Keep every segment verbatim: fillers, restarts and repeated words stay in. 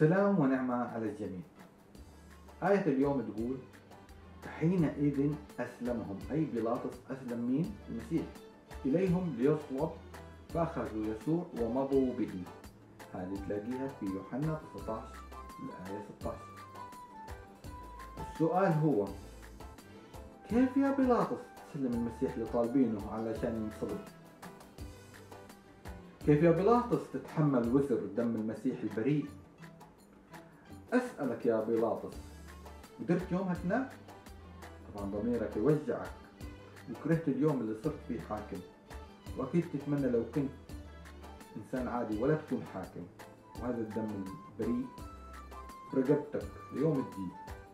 سلام ونعمة على الجميع. آية اليوم تقول: حينئذ أسلمهم، أي بيلاطس أسلم مين؟ المسيح إليهم ليصلب، فأخذوا يسوع ومضوا به. هذه تلاقيها في يوحنا تسعة عشر الآية ستة عشر. السؤال هو: كيف يا بيلاطس تسلم المسيح لطالبينه علشان ينصلب؟ كيف يا بيلاطس تتحمل وزر دم المسيح البريء؟ أسألك يا بيلاطس، قدرت يومها تنام؟ طبعا ضميرك يوجعك وكرهت اليوم اللي صرت فيه حاكم، وأكيد تتمنى لو كنت إنسان عادي ولا تكون حاكم، وهذا الدم البريء برقبتك ليوم الدين.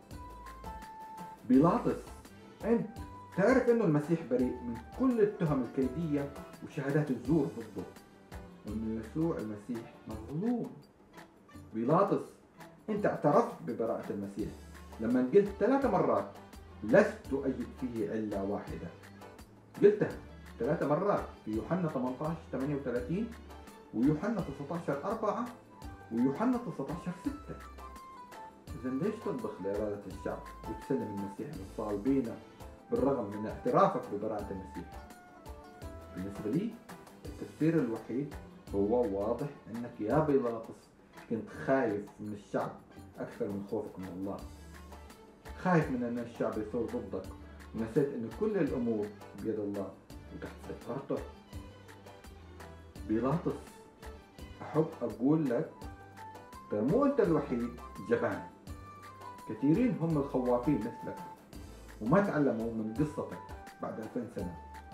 بيلاطس، أنت تعرف إنه المسيح بريء من كل التهم الكيدية وشهادات الزور ضده، وإنه يسوع المسيح مظلوم. بيلاطس، أنت اعترفت ببراءة المسيح لما قلت ثلاث مرات: لست أجد فيه علة واحدة. قلتها ثلاث مرات في يوحنا ثمانية عشر ثمانية وثلاثين، ويوحنا تسعة عشر أربعة، ويوحنا تسعة عشر ستة. إذا ليش تطبخ لإرادة الشعب وتسلم المسيح للصالبين بالرغم من اعترافك ببراءة المسيح؟ بالنسبة لي التفسير الوحيد هو واضح: أنك يا بيلاطس كنت خايف من الشعب أكثر من خوفك من الله. خايف من أن الشعب يثور ضدك، ونسيت أن كل الأمور بيد الله وتحت سيطرته. بيلاطس، أحب أقول لك ترى مو أنت الوحيد جبان، كثيرين هم الخوافين مثلك وما تعلموا من قصتك بعد ألفين سنة.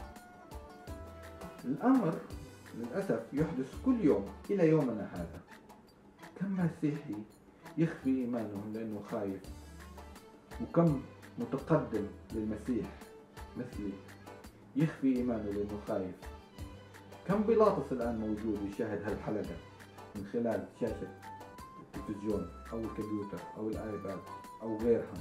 الأمر للأسف يحدث كل يوم إلى يومنا هذا. كم مسيحي يخفي إيمانه لأنه خايف، وكم متقدم للمسيح مثلي يخفي إيمانه لأنه خايف. كم بيلاطس الآن موجود يشاهد هالحلقة من خلال شاشة التلفزيون أو الكمبيوتر أو الآيباد أو غيرها.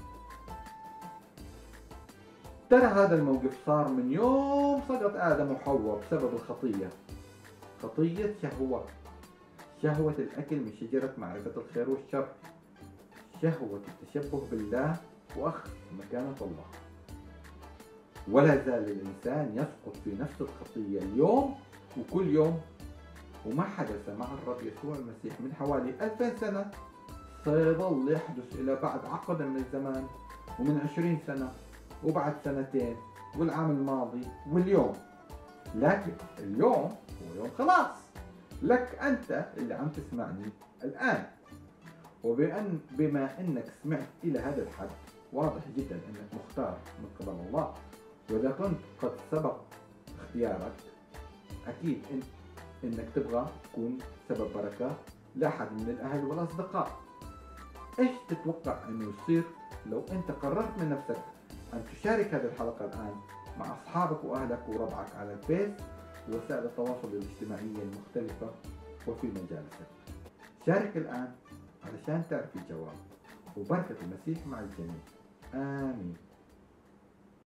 ترى هذا الموقف صار من يوم سقط آدم وحواء بسبب الخطية، خطية شهوة، شهوة الأكل من شجرة معرفة الخير والشر، شهوة التشبه بالله وأخذ مكانة الله. ولا زال الإنسان يسقط في نفس الخطية اليوم وكل يوم، وما حدث مع الرب يسوع المسيح من حوالي ألفين سنة سيظل يحدث إلى بعد عقد من الزمان، ومن عشرين سنة، وبعد سنتين، والعام الماضي، واليوم. لكن اليوم هو يوم خلاص لك أنت اللي عم تسمعني الآن. وبأن بما أنك سمعت إلى هذا الحد، واضح جدا أنك مختار من قبل الله. وإذا كنت قد سبق اختيارك، أكيد إن إنك تبغى تكون سبب بركة لأحد من الأهل والأصدقاء. إيش تتوقع أنه يصير لو أنت قررت من نفسك أن تشارك هذه الحلقة الآن مع أصحابك وأهلك وربعك على الفيس ووسائل التواصل الاجتماعي المختلفة وفي مجالسك؟ شارك الآن علشان تعرف الجواب. وبركة المسيح مع الجميع. آمين.